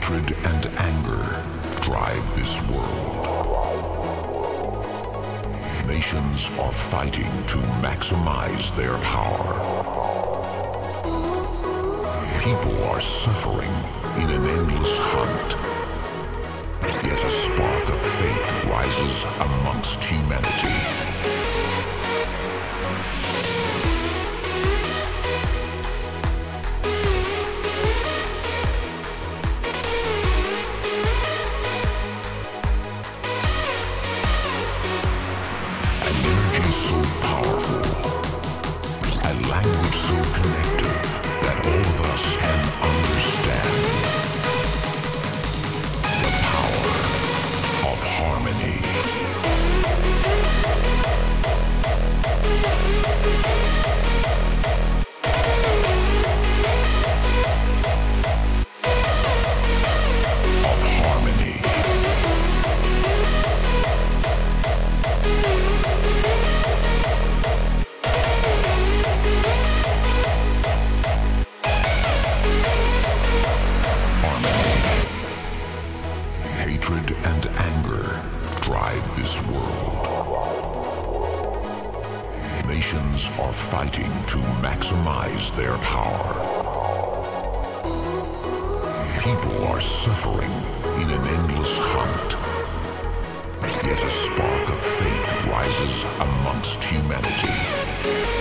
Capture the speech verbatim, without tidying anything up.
Hatred and anger drive this world. Nations are fighting to maximize their power. People are suffering in an endless hunt. Yet a spark of faith rises amongst humanity. An energy so powerful, a language so connective that all of us can understand. The power of harmony. Of harmony. Hatred and anger drive this world. Nations are fighting to maximize their power. People are suffering in an endless hunt. Yet a spark of faith rises amongst humanity.